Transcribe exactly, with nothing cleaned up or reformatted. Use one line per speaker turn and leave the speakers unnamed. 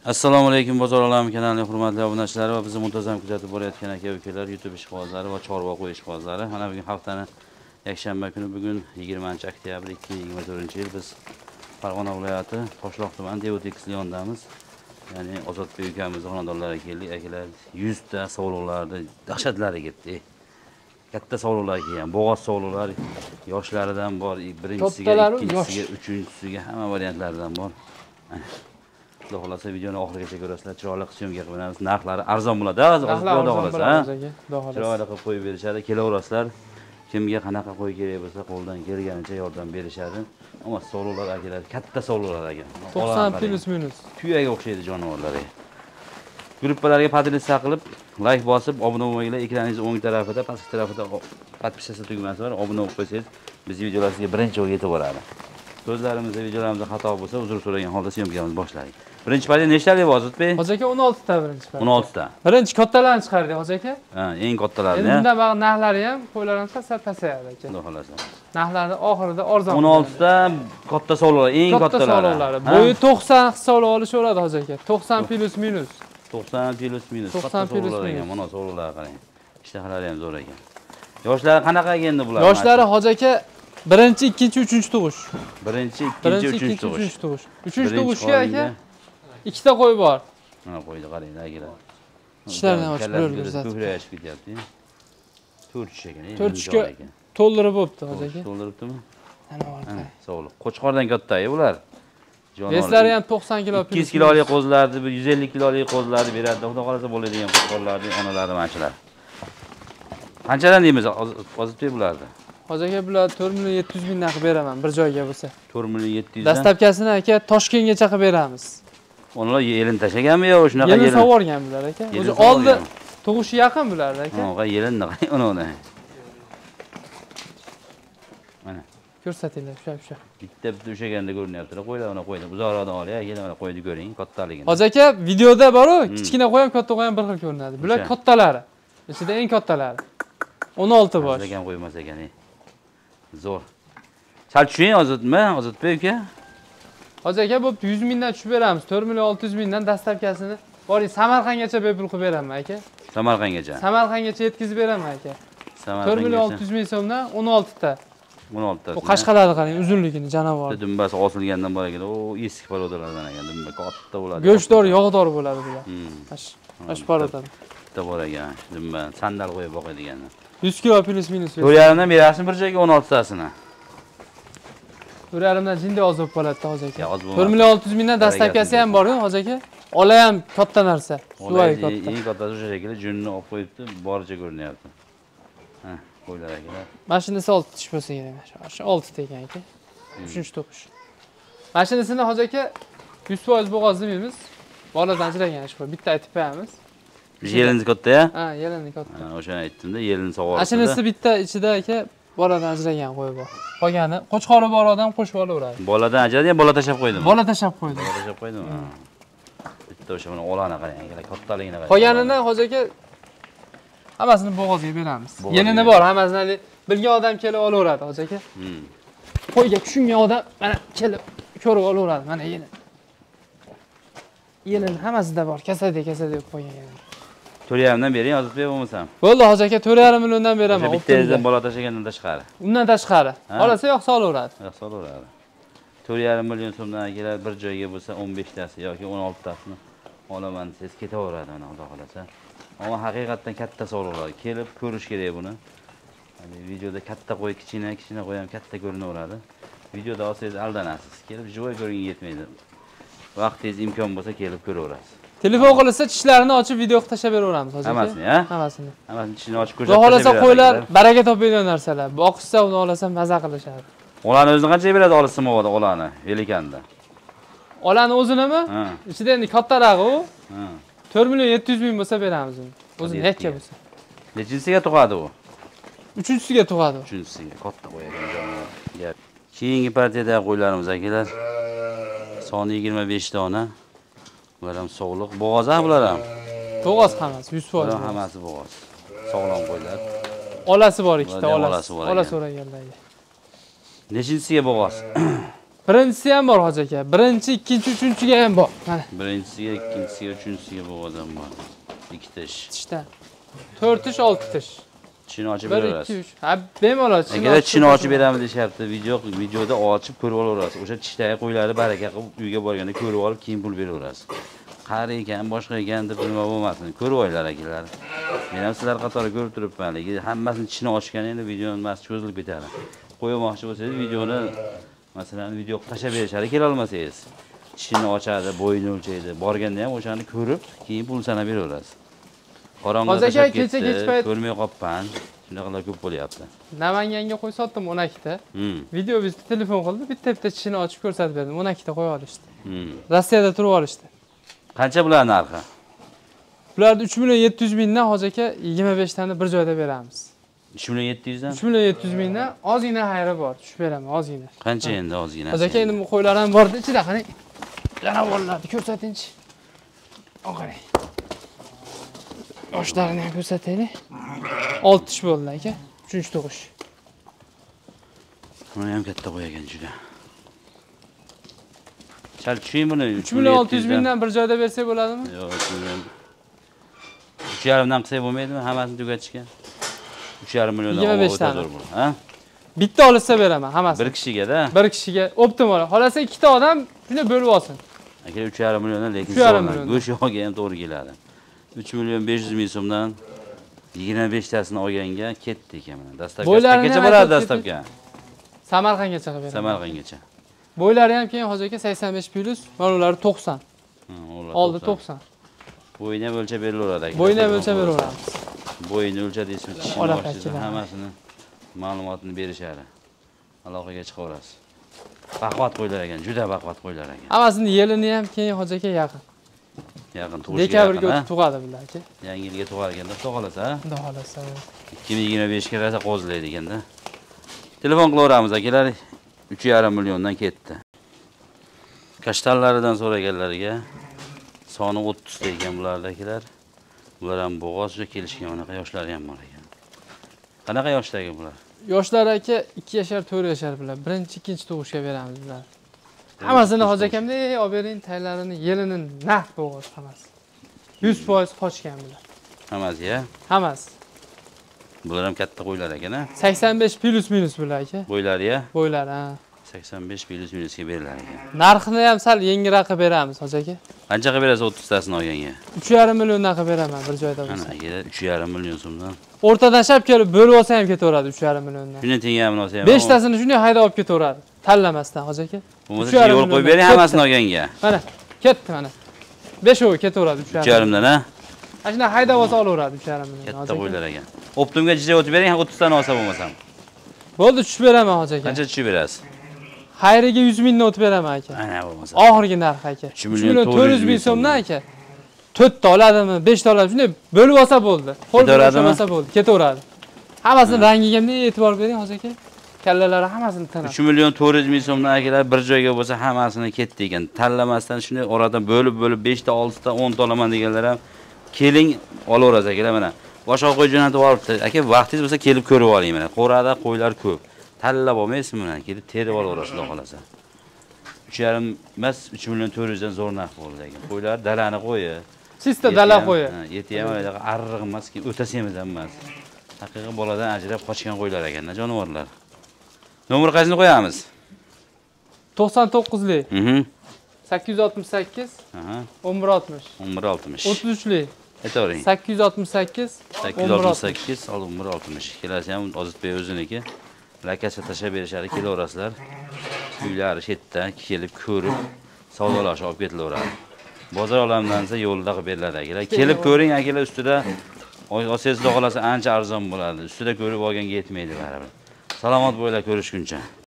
Assalomu alaykum bozor olami kanalining hurmatli obunachilari va bizni muntazam kuzatib borayotgan aka-ukalar, YouTube ishqibozlari va chorva qo'y ishqibozlari. Mana bugun haftaning yakshanba kuni, bugun yigirmanchi oktyabr ikki ming yigirma to'rtinchi yil biz Farg'ona viloyati Toshloq tumani Devotekis yonidamiz. Ya'ni Ozodbek ukamizning xonadonlariga keldik. Akalar yuz ta sovliqlarni dahshatlari ketdi. Katta sovliqlar kelgan, bo'g'oz sovliqlar yoshlaridan bor, birinchisiga, ikkinchisiga, uchinchisiga hamma variantlaridan bor. Xudo xolasa videoni oxirigacha ko'rasizlar. Chiroyli syomka qilib beramiz. Narxlari arzon bo'ladi. Xudo xolasa. Chiroyli qilib qo'yib berishadi. Kelaverasizlar. Kimga qanaqa qo'y kerak bo'lsa, qo'ldan kelganicha yordam berishadi. Ammo sovliqlar akalar, katta sovliqlar ekan.
to'qson plus minus.
Tuyaga o'xshaydi jonivorlarga. Gruppalarga podpisa qilib, like bosib, obuna bo'lmanglar. Ekraningiz o'ng tarafida, pastki tarafida podpisa tugmasi bor. Obuna bo'lib qo'ysangiz, bizning videolar sizga birinchi o'g'it yetib boradi. So'zlarimizda, videolarimizda xato bo'lsa, uzr so'ragan holda syomkamizni boshlaylik. Birinchi partiya nechtalik bor, Ozodbek?
Hozir aka o'n olti ta birinchi partiya.
o'n olti ta.
Birinchi kattalarni chiqardik hozir aka.
Ha, eng kattalarni.
Endi bundan bag'ri narxlari ham, qo'ylarimiz sal pasayadi aka.
Xudo xolasa.
Narxlari oxirida arzon.
o'n olti ta katta sovliqlar, eng kattalari.
Bo'yi to'qson hisob olishaveradi hozir aka. to'qson plus minus.
to'qson plus minus.
to'qson plus minus.
Mana sovliqlar qarang. Ishtahalari ham zo'r ekan. Yoshlari qanaqa endi bular?
Yoshlari hozir aka birinchi, ikkinchi, uchinchi tug'ish.
Birinchi, ikkinchi, uchinchi
tug'ish. Uchinchi tug'ishga aka ikkita qo'y bor.
Mana qo'yni qarang, akalar.
Ishlarni ochib ko'rib
ko'krayib ketyapti. to'rt kishi ekan.
to'rt kishiga to'ldirib bo'pti hozir aka.
To'ldiribdimi?
Ana bor.
Sog'liq. Qo'chqordan katta-yu bular.
Veslari ham to'qson kilo.
ikki yuz kilolik qo'zlarni, yuz ellik kilolik qo'zlarni beradi. Xudo xolasa bo'ladigan qo'chqorlarning onalari manchilar. Qanchadan deymiz Ozodbek bularni?
Hozir aka bular to'rt million yetti yuz mingdan qilib beraman bir joyga bo'lsa.
to'rt million yetti yuz.
Dastlabkasini aka Toshkentgacha qilib beramiz.
Ular yelin tashaganmi yo shunaqa
yelin? Yelin sovorgan bular aka. O'zi oldi tug'ishi yaqin bular aka.
Ha, yelinni qarang, uni uni. Mana.
Ko'rsatinglar, shu shu.
Bitta bitta o'shaganda ko'rinyapti. Qo'ylar uni qo'ydi. Uzoqroqdan ol, keling mana qo'yni ko'ring, kattaligini.
Hozir aka videoda bor-ku, kichkina qo'y ham katta qo'y ham bir xil ko'rinadi. Bular kattalari. Ichida eng kattalari. o'n olti bosh.
Degan qo'ymas ekan. Zo'r. Sal tushuning Ozodmi, Ozodbek aka?
Hozir aka bo'pti yuz mingdan tushib beramiz. to'rt million olti yuz mingdan dastlabkasini boring Samarqandgacha bepul qilib beraman aka.
Samarqandgacha.
Samarqandgacha yetkazib beraman aka. to'rt million olti yuz ming so'mdan o'n olti ta.
o'n olti ta.
Bu qashqalarni qarang, uzunligini janavar.
Dumbasi osilgandan bor ekan. O eski parodalardan ekan. Dumba katta bo'ladi.
Go'shtdor, yog'dor bo'ladi bular. Ash, ash parodadan.
Bitta bor ekan. Dumba sandal qo'yib boqadigan.
yuz kilo plus minus.
to'rt yarim dan berasizmi bir joyga o'n olti tasini?
to'rt yarim dan jinday oz bo'lib qoladi hozir aka. to'rt million olti yuz mingdan dastlabkasi ham bor-ku hozir aka. Ola ham katta narsa. Suvoy katta.
Eng kattasi o'sha shekilli junni olib qo'yibdi, boricha ko'rinyapti. Ha, qo'ylar akalar.
Mashinasi olti tish bo'lsa kerak. Shu olti ta ekan aka. uchinchi to'qish. Mashinasini hozir aka yuz foiz bo'g'oz demaymiz. Boladan ajragan ish bu. Bitta aytib qo'yamiz.
Yelini katta-ya?
Ha, yelini katta.
Ha, o'shani aytdim-da, yelini sog'ordi.
Mashinasi bitta ichida aka boladan ajragan qo'y bor. Qolgani qo'chqori bor odam qo'shib olaveradi.
Boladan ajradi, bola tashab qo'ydimi?
Bola tashab qo'ydi.
Bola tashab qo'ydimi? Ha. Bitta o'sha mana olani qarang, akalar, kattaligini qarang.
Qolganini hozir aka hammasini bo'g'ozga beramiz. Yelini bor, hammasini bilgan odam kelib olaveradi hozir aka. Hmm. Qo'yga tushungan odam mana kelib ko'rib olaveradi. Mana yelin. Yelin hammasida bor, kasada kasada deb qo'ygan.
to'rt yarim dan bering, Ozodbek bo'lmasam.
Bo'ldi, hozir aka to'rt yarim milliondan beraman.
Bittangizdan bola tashagandan tashqari.
Undan tashqari. Olasa yo'q solaveradi.
Yo'q solaveradi. to'rt yarim million so'mdan akalar bir joyga bo'lsa o'n besh tasi yoki o'n olti tasini olaman desangiz ketaveradi mana Xudo xolasa. Ammo haqiqatan katta sovliqlar kelib ko'rish kerak buni. Hani videoda katta qo'y, kichkina, kichkina qo'y ham katta ko'rinaveradi. Videoda olsangiz aldanasiz. Kelib joy ko'ring yetmaydi. Vaqtingiz imkon bo'lsa kelib ko'raverasiz.
Telefon qilsa tishlarini ochib video tashlab beraveramiz hozir.
Hammasini, ha?
Hammasini.
Hammasini tishini ochib ko'rsatib
beramiz. Xohlasa qo'ylar baraka topadigan narsalar. Boqishsa uni olsam maza qilishadi.
Olani o'zini qanchaga beradi olishsimovoda olani, Velikanda?
Olani o'zinimi?
Ha.
Ichida endi kattarog'i u.
Ha.
to'rt million yetti yuz ming bo'lsa beramiz uni. O'zi yakka bo'lsa.
Nechinchisiga tug'adi u?
uchinchisiga tug'adi.
uchinchisiga katta qo'y ekan jonivor. Gap. Keyingi partiyada qo'ylarimiz akalar. Soni yigirma besh dona. Bular ham sog'liq, bo'g'oz ha bular ham.
Bo'g'oz hammasi yuz foiz.
Bular hammasi bo'g'oz. Sog'lom qo'ylar.
Olasi bor ikkita,
olasi.
Ola so'raganlarga.
Nechinchisiga bo'g'oz?
Birinchisi ham bor hoji aka. Birinchi, ikkinchi, uchinchiga ham bor. Mana.
Birinchisiga, ikkinchisiga, uchinchisiga bu odam bor. ikki tish.
Tishdan. to'rt tish, olti tish.
Tishini ochib
bir,
beraverasiz.
ikki, uch. Ha, bemalol tishini.
Agar tishini ochib beramiz deyapti, video videoda ochib ko'rib olaverasiz. O'sha tishdagi qo'ylarni baraka qilib uyga borganda ko'rib olib, keyin pul beraverasiz. Qari ekan, boshqa ekan deb nima bo'lmasin. Ko'rib oylar akalar. Men ham sizlar qatori ko'rib turibman. Lekin hammasini tishini ochgan endi videoning mas cho'zilib ketadi. Qo'ymoqchi bo'lsangiz videoni masalan video tashlab berishadi, kela olmasangiz. Tishini ochadi, bo'yini o'lchaydi. Borganda ham o'shani ko'rib, keyin pul sanab beraverasiz. Qorong'ida tashlab ketdi, ko'rmay qolibman. Shunaqalar ko'p bo'lyapti.
Namanganga qo'y sotdim o'n ikkita.
Hmm.
Video bizga telefon qildi, bitta-bitta tishini ochib ko'rsatib berdim. o'n ikkita qo'y olishdi.
Hmm.
Rossiyada turib olishdi.
Qancha bular narxi?
Bularni uch million yetti yuz mingdan hoji aka yigirma besh tani bir joyda beramiz.
uch million yetti yuz dan?
uch million yetti yuz mingdan ozgina xayri bor. Tushib beraman, ozgina.
Qancha endi ozgina?
Hoji aka endi bu qo'ylar ham bor ichida, qarang. Janavorlarni ko'rsatingchi. Qarang. Yoshlarini ham ko'rsataylik. olti tish bo'ldi aka. uchinchi tug'ish.
Buni ham katta qo'yagan juda. Chal tushing buni.
uch million olti yuz mingdan bir joyda bersak bo'ladimi?
Yo'q, uch million. uch yarim dan qilsak bo'lmaydimi? Hammasini tugatishga. uch yarim milliondan
yigirma besh tani.
Ha?
Bitta olsa beraman hammasini.
Bir kishiga-da.
Bir kishiga optimal. Xolasa ikkita odam shuni bo'lib olsin.
Aka uch yarim milliondan lekin
million.
go'sht yog'iga ham to'g'ri keladi. uch million besh yuz ming so'mdan yigirma besh tasini olganga ketdi ekan mana. Dastlabki qanchaga boradi dastlabki?
Samarqandgacha qilib beraman.
Samarqandgacha.
Bo'ylari ham keyin hozirga sakson besh plus, mana ular to'qson.
Ha, ular
Oldi to'qson.
Bo'yini ham o'lchab berilaveradi aka.
Bo'yini ham o'lchab beraveramiz.
Bo'yini o'lchadingiz, tishini
Olaq
ochdingiz,
akalar.
hammasini ma'lumotini berishadi. Aloqaga chiqaverasiz. Baquvvat qo'ylar ekan, juda baquvvat qo'ylar ekan.
Hammasini yelini ham keyin hozir aka yaqin.
Yaqin tug'ishga
Dekabrga
yaqin.
o'tib tug'adi bular aka.
Yangi yilga tug'ar ekanda, xudo xolasa, ha?
Xudo xolasa.
ikki ming yigirma besh ga rosa qo'zlaydi ekanda. Telefon qilaveramiz akalar. uch yarim milliondan ketdi. Kashtanlaridan so'raganlarga soni o'ttiz ta ekan bulardagilar. Bular ham bo'g'ozga kelishgan, unaqa yoshlari ham bor ekan. Qanaqa yoshdagi bular?
Yoshlar aka ikki yashar, to'rt yashar bular. Birinchi, ikkinchi tug'ishga beramiz bular. Hammasini hozir akamda olib bering, taylarini, yelini naq bo'g'oz hammasi. yuz foiz qochgan bular.
Hammasi, ya?
Hammasi.
Bular ham katta qo'ylar ekan, ha?
sakson besh plus minus bular aka.
Bo'ylari, ya?
Bo'ylar, ha.
sakson besh plus minusga berilar ekan.
Narxini ham sal yengilroq qilib beramiz hozir aka.
Qancha qilib berasiz o'ttiz tasini olganga?
uch yarim milliondan qilib beraman bir joyda bo'lsa.
Ana, aka uch yarim million so'mdan.
O'rtadan shap kelib bo'lib olsa ham ketaveradi uch yarim milliondan.
Shuni tengamini olsa ham.
besh tasini shunday haydab olib ketaveradi. Tanlamasdan hozir aka.
Bo'lmasa yo'l qo'yib bering hammasini olganga.
Mana, ketdi mana. beshovi ketaveradi uch
uch yarim dan, ha?
Ana shunday haydab olsa olaveradi uch yarim million.
Katta qo'ylar ekan. Optimga jicha o'tib bering, o'ttiz tani olsa bo'lmasam.
Bo'ldi, tushib beraman hozir aka.
Qancha tushib berasiz?
Xayriga yuz mingdan o'tib beraman aka.
Ana bo'lmasa.
Oxirgi narx aka.
uch
uch million to'rt yuz ming so'mdan aka. to'rt ta oladimi, besh ta oladimi, shunday bo'lib olsa bo'ldi. Qo'l bilan olsa bo'ldi, ketaveradi. Hammasini rangiga ham e'tibor bering hozir aka. Kallalari hammasini tanab.
uch million to'rt yuz ming so'mdan akalar bir joyga bo'lsa hammasini ketdi ekan. Tanlamasdan shunday oradan bo'lib-bo'lib besh ta, olti ta, o'n ta olaman deganlar ham keling olaverasiz akalar mana. Boshqa qo'y jo'natib olibdi. Aka, vaqtingiz bo'lsa kelib ko'rib oling mana. Qo'rada qo'ylar ko'p. Tanlab olmaysiz mana, kelib terib olaverasiz, xudo xolasa. uch yarim emas, uch million to'rt yuz dan zo'r narx bo'ldi ekan. Qo'ylar dalani qo'yi.
Sista dala qo'yi.
Ha, yeti ham arriq emaski, o'tasimiz ham emas. Haqiqiy boladan ajrab qochgan qo'ylar ekan, jonivorlar. Nomer qaysini qo'yamiz?
to'qson to'qqizlik.
Mhm.
sakkiz yuz oltmish sakkiz.
Aha.
o'n bir oltmish.
o'n bir oltmish.
o'ttiz uchlik.
Aytavering.
sakkiz yuz oltmish sakkiz.
sakkiz yuz oltmish sakkiz, o'n bir oltmish. Kelasi ham Ozodbek o'ziniki. Lakacha tashlab berishadi, kelaverasizlar. Uylari chetda kelib ko'rib, savdolashib olib ketilaveradi. Bozor olamidan esa yo'lda qilib beriladi akalar. Kelib ko'ring akalar, ustida olsangiz xudo xolasa ancha arzon bo'ladi. Ustida ko'rib olganga yetmaydi baribir. Salomat bo'linglar, ko'rishguncha.